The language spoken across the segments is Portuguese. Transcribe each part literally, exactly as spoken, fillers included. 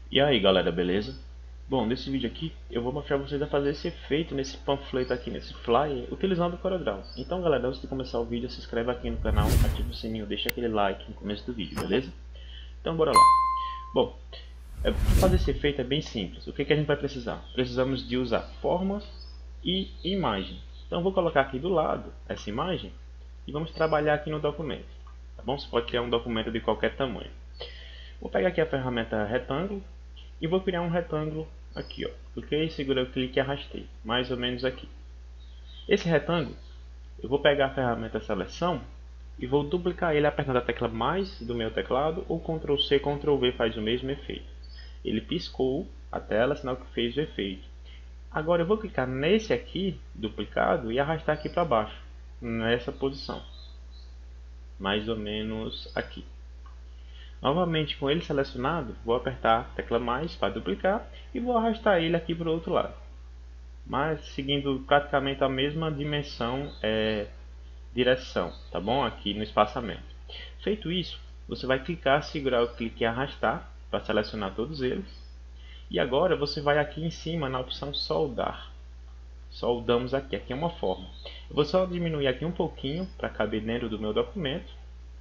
E aí galera, beleza? Bom, nesse vídeo aqui eu vou mostrar vocês a fazer esse efeito nesse panfleto aqui, nesse flyer, utilizando o CorelDRAW. Então galera, antes de começar o vídeo, se inscreve aqui no canal, ativa o sininho, deixa aquele like no começo do vídeo, beleza? Então bora lá. Bom, é, para fazer esse efeito é bem simples. O que, que a gente vai precisar? Precisamos de usar formas e imagem. Então eu vou colocar aqui do lado essa imagem e vamos trabalhar aqui no documento. Tá bom? Você pode criar um documento de qualquer tamanho. Vou pegar aqui a ferramenta retângulo e vou criar um retângulo aqui, ó. Cliquei, segurei o clique e arrastei, mais ou menos aqui. Esse retângulo, eu vou pegar a ferramenta seleção e vou duplicar ele apertando a tecla mais do meu teclado ou control C, control V faz o mesmo efeito. Ele piscou a tela, sinal que fez o efeito. Agora eu vou clicar nesse aqui, duplicado, e arrastar aqui para baixo, nessa posição, mais ou menos aqui. Novamente com ele selecionado, vou apertar a tecla mais para duplicar e vou arrastar ele aqui para o outro lado. Mas seguindo praticamente a mesma dimensão, é, direção, tá bom? Aqui no espaçamento. Feito isso, você vai clicar, segurar o clique e arrastar para selecionar todos eles. E agora você vai aqui em cima na opção soldar. Soldamos aqui, aqui é uma forma. Eu vou só diminuir aqui um pouquinho para caber dentro do meu documento.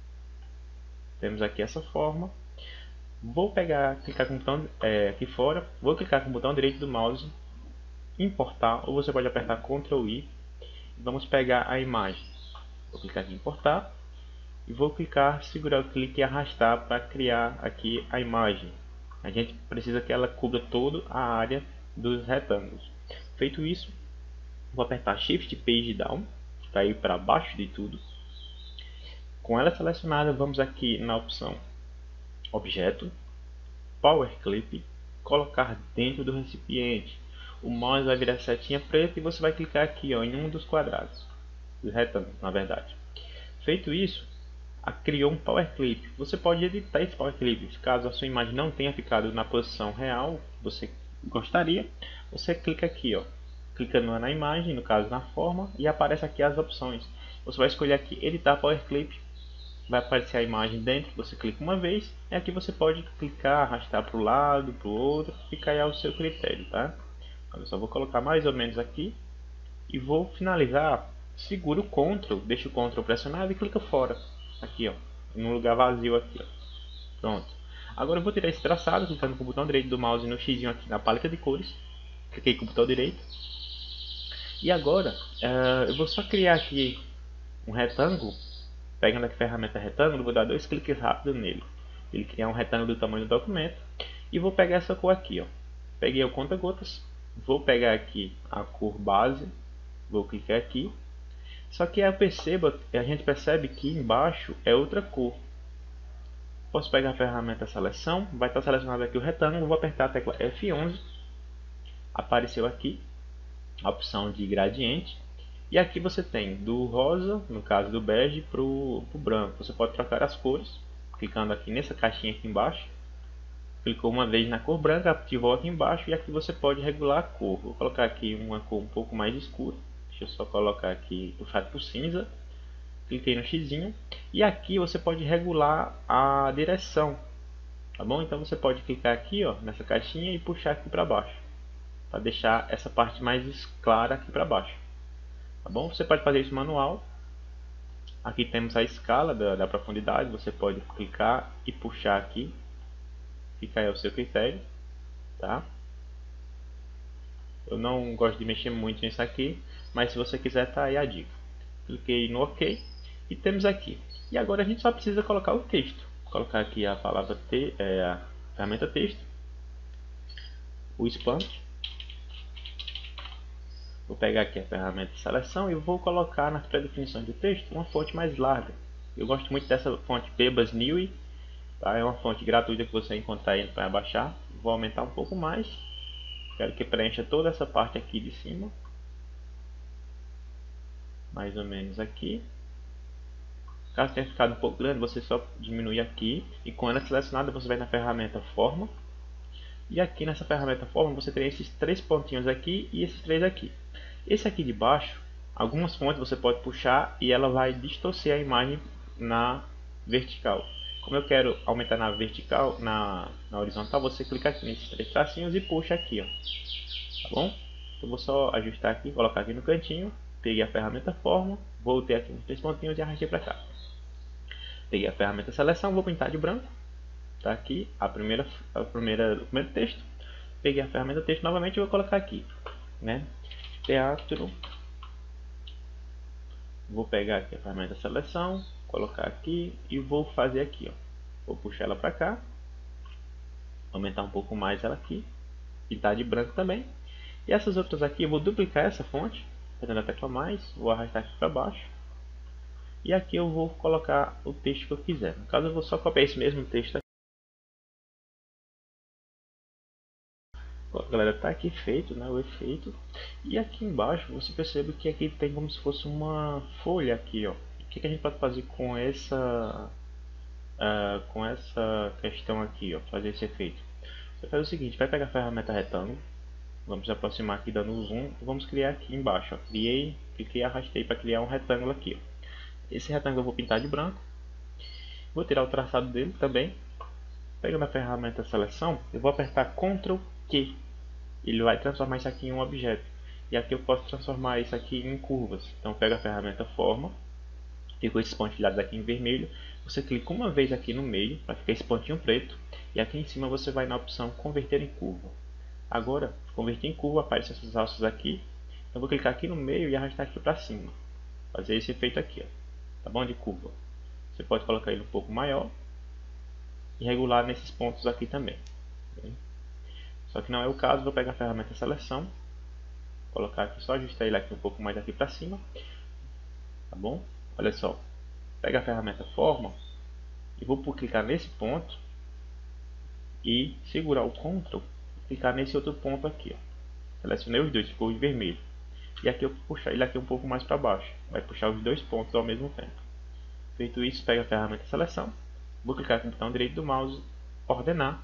Temos aqui essa forma. Vou pegar, clicar com o botão é, aqui fora, vou clicar com o botão direito do mouse, importar, ou você pode apertar control I. Vamos pegar a imagem. Vou clicar aqui em importar e vou clicar, segurar o clique e arrastar para criar aqui a imagem. A gente precisa que ela cubra toda a área dos retângulos. Feito isso, vou apertar Shift Page Down para ir para baixo de tudo. Com ela selecionada, vamos aqui na opção Objeto, Power Clip, colocar dentro do recipiente. O mouse vai virar setinha preta e você vai clicar aqui, ó, em um dos quadrados, dos retângulos, na verdade. Feito isso, a, criou um Power Clip. Você pode editar esse Power Clip. Caso a sua imagem não tenha ficado na posição real que você gostaria, você clica aqui, ó, clica na imagem, no caso na forma, e aparece aqui as opções. Você vai escolher aqui Editar Power Clip. Vai aparecer a imagem dentro, você clica uma vez, e aqui você pode clicar, arrastar para o lado, para o outro, fica aí ao seu critério, tá? Eu só vou colocar mais ou menos aqui, e vou finalizar, segura o control, deixa o control pressionado e clica fora, aqui ó, num lugar vazio aqui ó, pronto. Agora eu vou tirar esse traçado, clicando com o botão direito do mouse no X aqui na paleta de cores, cliquei com o botão direito, e agora uh, eu vou só criar aqui um retângulo. Pegando a ferramenta retângulo, vou dar dois cliques rápidos nele. Ele criar um retângulo do tamanho do documento. E vou pegar essa cor aqui, ó. Peguei o conta-gotas. Vou pegar aqui a cor base. Vou clicar aqui. Só que eu percebo, a gente percebe que embaixo é outra cor. Posso pegar a ferramenta seleção. Vai estar selecionado aqui o retângulo. Vou apertar a tecla F onze. Apareceu aqui a opção de gradiente. E aqui você tem do rosa, no caso do bege, para o branco. Você pode trocar as cores, clicando aqui nessa caixinha aqui embaixo. Clicou uma vez na cor branca, ativou aqui embaixo e aqui você pode regular a cor. Vou colocar aqui uma cor um pouco mais escura. Deixa eu só colocar aqui, puxar para o cinza. Cliquei no X e aqui você pode regular a direção. Tá bom? Então você pode clicar aqui, ó, nessa caixinha e puxar aqui para baixo, para deixar essa parte mais clara aqui para baixo. Tá bom? Você pode fazer isso manual. Aqui temos a escala da, da profundidade. Você pode clicar e puxar aqui. Fica aí ao seu critério. Tá? Eu não gosto de mexer muito nisso aqui, mas se você quiser, tá aí a dica. Cliquei no OK e temos aqui. E agora a gente só precisa colocar o texto. Vou colocar aqui a palavra te, é, a ferramenta texto, o span. Vou pegar aqui a ferramenta de seleção e vou colocar nas pré-definições do texto uma fonte mais larga. Eu gosto muito dessa fonte Pebas Neue, tá? É uma fonte gratuita que você encontrar aí para baixar. Vou aumentar um pouco mais. Quero que preencha toda essa parte aqui de cima. Mais ou menos aqui. Caso tenha ficado um pouco grande, você só diminui aqui. E com ela selecionada, você vai na ferramenta Forma. E aqui nessa ferramenta Forma, você tem esses três pontinhos aqui e esses três aqui. Esse aqui de baixo, algumas fontes você pode puxar e ela vai distorcer a imagem na vertical. Como eu quero aumentar na vertical, na, na horizontal, você clica aqui nesses três tracinhos e puxa aqui, ó. Tá bom? Eu vou só ajustar aqui, colocar aqui no cantinho. Peguei a ferramenta forma, voltei aqui nos três pontinhos e arrastei para cá. Peguei a ferramenta seleção, vou pintar de branco. Tá aqui a primeira, a primeira, o primeiro texto. Peguei a ferramenta texto novamente e vou colocar aqui, né? Teatro. Vou pegar aqui a ferramenta seleção, colocar aqui e vou fazer aqui, ó. Vou puxar ela para cá, aumentar um pouco mais ela aqui, pintar de branco também. E essas outras aqui eu vou duplicar essa fonte, apertando a tecla mais, vou arrastar aqui para baixo. E aqui eu vou colocar o texto que eu quiser. No caso eu vou só copiar esse mesmo texto aqui. Bom, galera, tá aqui feito, né, o efeito. E aqui embaixo você percebe que aqui tem como se fosse uma folha aqui, ó. O que, que a gente pode fazer com essa uh, com essa questão aqui, ó, fazer esse efeito? Você faz o seguinte, vai pegar a ferramenta retângulo, vamos aproximar aqui dando um zoom e vamos criar aqui embaixo, ó. Criei, cliquei e arrastei para criar um retângulo aqui, ó. Esse retângulo eu vou pintar de branco, vou tirar o traçado dele também. Pegando a ferramenta seleção, eu vou apertar control Q. Ele vai transformar isso aqui em um objeto. E aqui eu posso transformar isso aqui em curvas. Então pega a ferramenta forma, ficou esses pontilhados aqui em vermelho. Você clica uma vez aqui no meio para ficar esse pontinho preto. E aqui em cima você vai na opção converter em curva. Agora, converter em curva, aparecem essas alças aqui. Eu vou clicar aqui no meio e arrastar aqui para cima. Fazer esse efeito aqui, ó. Tá bom? De curva. Você pode colocar ele um pouco maior e regular nesses pontos aqui também. Só que não é o caso, vou pegar a ferramenta seleção, colocar aqui, só ajustar ele aqui um pouco mais aqui para cima. Tá bom? Olha só. Pega a ferramenta forma e vou clicar nesse ponto e segurar o control e clicar nesse outro ponto aqui, ó. Selecionei os dois, ficou em vermelho. E aqui eu vou puxar ele aqui um pouco mais para baixo. Vai puxar os dois pontos ao mesmo tempo. Feito isso, pega a ferramenta seleção. Vou clicar com o botão direito do mouse, ordenar,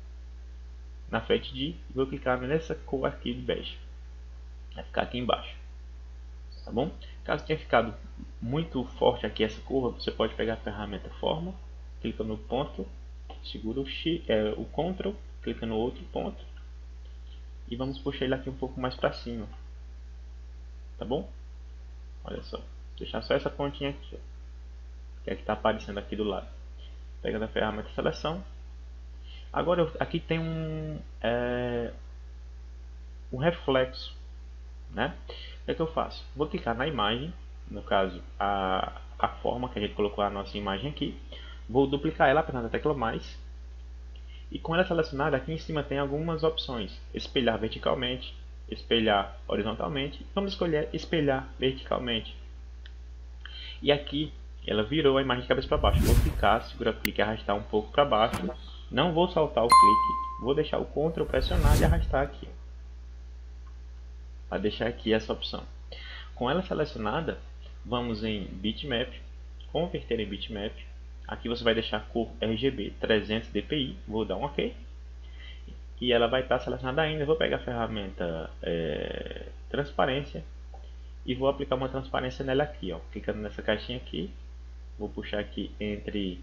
na frente de, e vou clicar nessa cor aqui de bege. Vai ficar aqui embaixo. Tá bom? Caso tenha ficado muito forte aqui essa curva, você pode pegar a ferramenta forma, clica no ponto, segura o, X, é, o control, clica no outro ponto, e vamos puxar ele aqui um pouco mais para cima. Tá bom? Olha só. Deixar só essa pontinha aqui, ó, que é a que está aparecendo aqui do lado. Pegando a ferramenta seleção. Agora eu, aqui tem um, é, um reflexo, né? O que é que eu faço? Vou clicar na imagem, no caso a, a forma que a gente colocou a nossa imagem aqui. Vou duplicar ela apertando a tecla mais. E com ela selecionada, aqui em cima tem algumas opções. Espelhar verticalmente, espelhar horizontalmente. Vamos escolher espelhar verticalmente. E aqui ela virou a imagem de cabeça para baixo. Vou clicar, segurar o clique e arrastar um pouco para baixo. Não vou soltar o clique, vou deixar o control pressionado e arrastar aqui. Para deixar aqui essa opção. Com ela selecionada, vamos em bitmap, converter em bitmap. Aqui você vai deixar a cor R G B trezentos D P I, vou dar um OK. E ela vai estar selecionada ainda. Vou pegar a ferramenta é, transparência e vou aplicar uma transparência nela aqui, ó. Clicando nessa caixinha aqui, vou puxar aqui entre,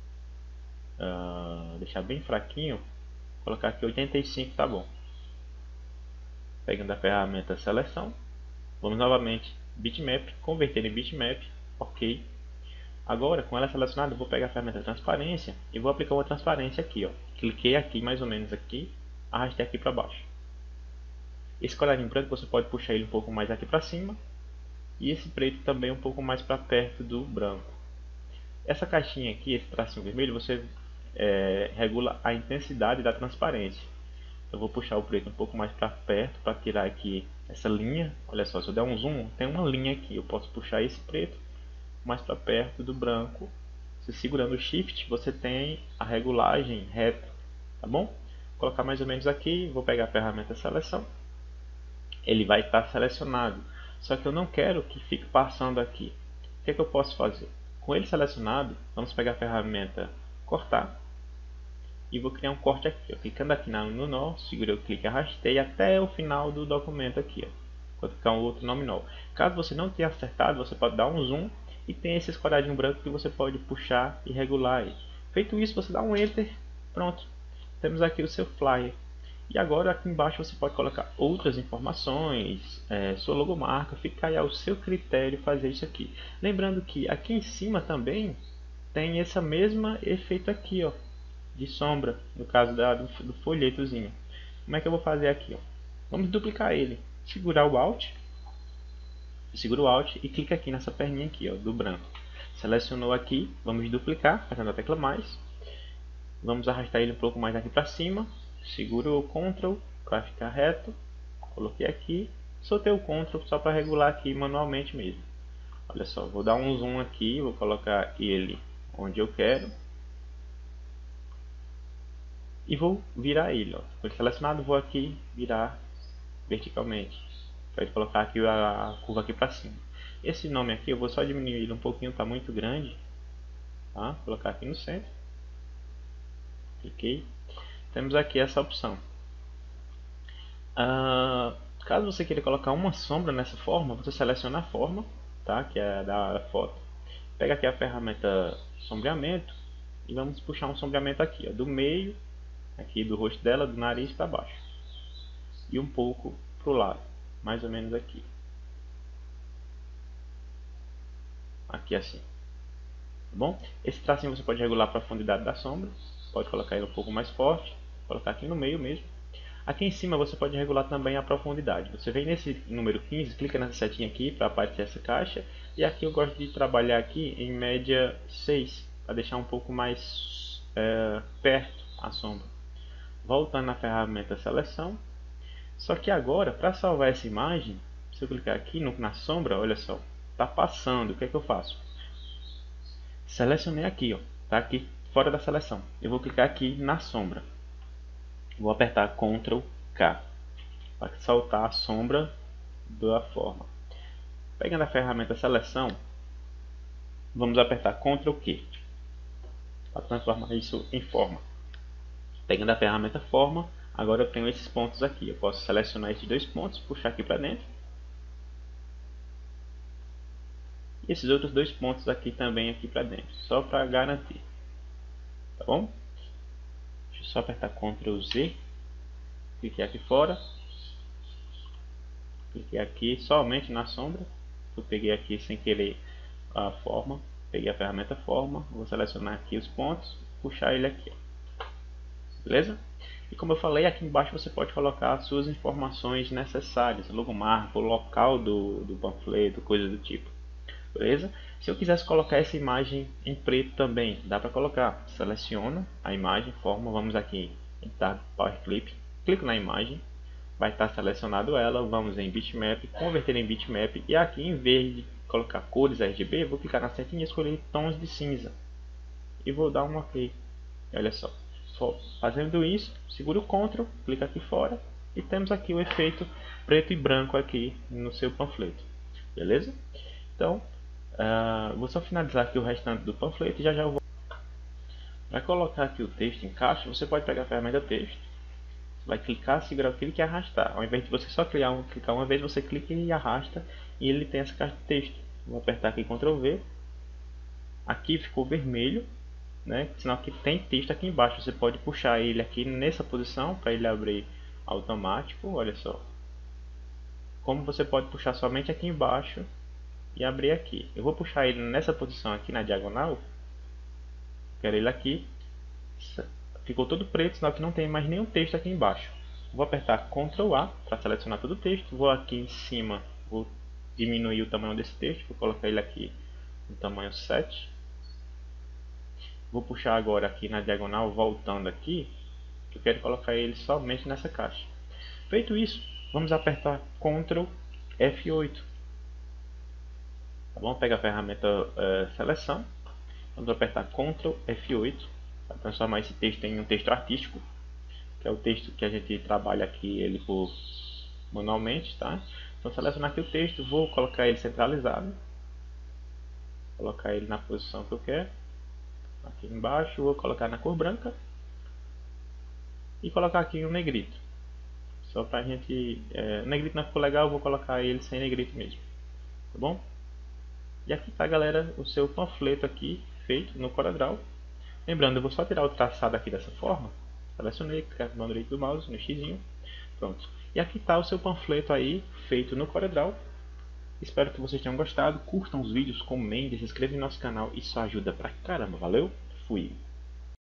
uh, deixar bem fraquinho, colocar aqui oitenta e cinco, tá bom. Pegando a ferramenta seleção, vamos novamente bitmap, converter em bitmap, OK. Agora, com ela selecionada, eu vou pegar a ferramenta transparência e vou aplicar uma transparência aqui, ó. Cliquei aqui, mais ou menos aqui, arrastei aqui para baixo. Esse colorinho branco você pode puxar ele um pouco mais aqui para cima e esse preto também um pouco mais para perto do branco. Essa caixinha aqui, esse tracinho vermelho, você é, regula a intensidade da transparência. Eu vou puxar o preto um pouco mais para perto para tirar aqui essa linha. Olha só, se eu der um zoom, tem uma linha aqui. Eu posso puxar esse preto mais para perto do branco. Se segurando o Shift, você tem a regulagem reta, tá bom? Vou colocar mais ou menos aqui. Vou pegar a ferramenta seleção. Ele vai estar selecionado. Só que eu não quero que fique passando aqui. O que é que eu posso fazer? Com ele selecionado, vamos pegar a ferramenta cortar. E vou criar um corte aqui, ó. Clicando aqui no nó, segurei o clique e arrastei até o final do documento aqui, ó. Vou ficar um outro nome novo. Caso você não tenha acertado, você pode dar um zoom e tem esses quadradinhos brancos que você pode puxar e regular aí. Feito isso, você dá um Enter, pronto. Temos aqui o seu flyer. E agora aqui embaixo você pode colocar outras informações, é, sua logomarca, fica aí ao seu critério fazer isso aqui. Lembrando que aqui em cima também tem esse mesmo efeito aqui, ó, de sombra, no caso da, do, do folhetozinho. Como é que eu vou fazer aqui? Ó? Vamos duplicar ele. Segurar o Alt, segura o Alt e clica aqui nessa perninha aqui, ó, do branco. Selecionou aqui, vamos duplicar, fazendo a tecla mais. Vamos arrastar ele um pouco mais aqui para cima. Seguro o Ctrl para ficar reto. Coloquei aqui. Soltei o Ctrl só para regular aqui manualmente mesmo. Olha só, vou dar um zoom aqui. Vou colocar ele onde eu quero. E vou virar ele. Ó. Foi selecionado, vou aqui virar verticalmente. Para colocar aqui a curva aqui para cima. Esse nome aqui eu vou só diminuir ele um pouquinho, está muito grande. Tá? Vou colocar aqui no centro. Cliquei. Temos aqui essa opção. Ah, caso você queira colocar uma sombra nessa forma, você seleciona a forma, tá? Que é da foto. Pega aqui a ferramenta sombreamento e vamos puxar um sombreamento aqui, ó, do meio, aqui do rosto dela, do nariz para baixo. E um pouco para o lado, mais ou menos aqui. Aqui assim. Tá bom? Esse tracinho você pode regular a profundidade da sombra. Pode colocar ele um pouco mais forte. Colocar aqui no meio mesmo. Aqui em cima você pode regular também a profundidade. Você vem nesse número quinze, clica nessa setinha aqui para aparecer essa caixa. E aqui eu gosto de trabalhar aqui em média seis, para deixar um pouco mais é, perto a sombra. Voltando na ferramenta seleção. Só que agora, para salvar essa imagem, se eu clicar aqui no, na sombra, olha só, está passando. O que é que eu faço? Selecionei aqui, ó, tá aqui fora da seleção. Eu vou clicar aqui na sombra. Vou apertar Ctrl K para soltar a sombra da forma. Pegando a ferramenta seleção, vamos apertar Ctrl Q para transformar isso em forma. Pegando a ferramenta forma, agora eu tenho esses pontos aqui. Eu posso selecionar esses dois pontos, puxar aqui para dentro. E esses outros dois pontos aqui também aqui para dentro, só para garantir. Tá bom? Deixa eu só apertar Ctrl Z. Cliquei aqui fora. Cliquei aqui somente na sombra. Eu peguei aqui sem querer a forma. Peguei a ferramenta forma. Vou selecionar aqui os pontos. Puxar ele aqui. Ó. Beleza? E como eu falei, aqui embaixo você pode colocar as suas informações necessárias. Logomarca, o local do, do panfleto, coisa do tipo. Beleza? Se eu quisesse colocar essa imagem em preto também, dá para colocar. Seleciono a imagem, forma. Vamos aqui em Tab Power Clip. Clico na imagem, vai estar selecionado ela, vamos em bitmap, converter em bitmap e aqui em vez de colocar cores R G B, vou clicar na setinha e escolher tons de cinza e vou dar um OK. Olha só, fazendo isso, seguro o Ctrl, clica aqui fora e temos aqui o efeito preto e branco aqui no seu panfleto, beleza? Então, uh, vou só finalizar aqui o restante do panfleto e já já eu vou. Para colocar aqui o texto em caixa, você pode pegar a ferramenta texto. Vai clicar, segurar o clique e arrastar. Ao invés de você só clicar, um, clicar uma vez, você clica e arrasta e ele tem essa caixa de texto. Vou apertar aqui Ctrl V. Aqui ficou vermelho, né? Sinal que tem texto aqui embaixo. Você pode puxar ele aqui nessa posição para ele abrir automático. Olha só. Como você pode puxar somente aqui embaixo e abrir aqui. Eu vou puxar ele nessa posição aqui na diagonal. Quero ele aqui. Ficou todo preto, sinal que não tem mais nenhum texto aqui embaixo. Vou apertar Ctrl A para selecionar todo o texto. Vou aqui em cima, vou diminuir o tamanho desse texto. Vou colocar ele aqui no tamanho sete. Vou puxar agora aqui na diagonal, voltando aqui. Eu quero colocar ele somente nessa caixa. Feito isso, vamos apertar Ctrl F oito. Tá bom? Pega a ferramenta uh, seleção. Vamos apertar Ctrl F oito. Para transformar esse texto em um texto artístico, que é o texto que a gente trabalha aqui ele por manualmente, tá? Então selecionar aqui o texto, vou colocar ele centralizado, colocar ele na posição que eu quero, aqui embaixo, vou colocar na cor branca e colocar aqui um negrito, só para a gente, é, o negrito não ficou legal, vou colocar ele sem negrito mesmo, tá bom? E aqui tá, galera, o seu panfleto aqui feito no CorelDRAW. Lembrando, eu vou só tirar o traçado aqui dessa forma. Selecionei, clicar no direito do mouse, no xizinho. Pronto. E aqui está o seu panfleto aí, feito no CorelDRAW. Espero que vocês tenham gostado. Curtam os vídeos, comentem, se inscrevam no nosso canal. Isso ajuda pra caramba. Valeu? Fui!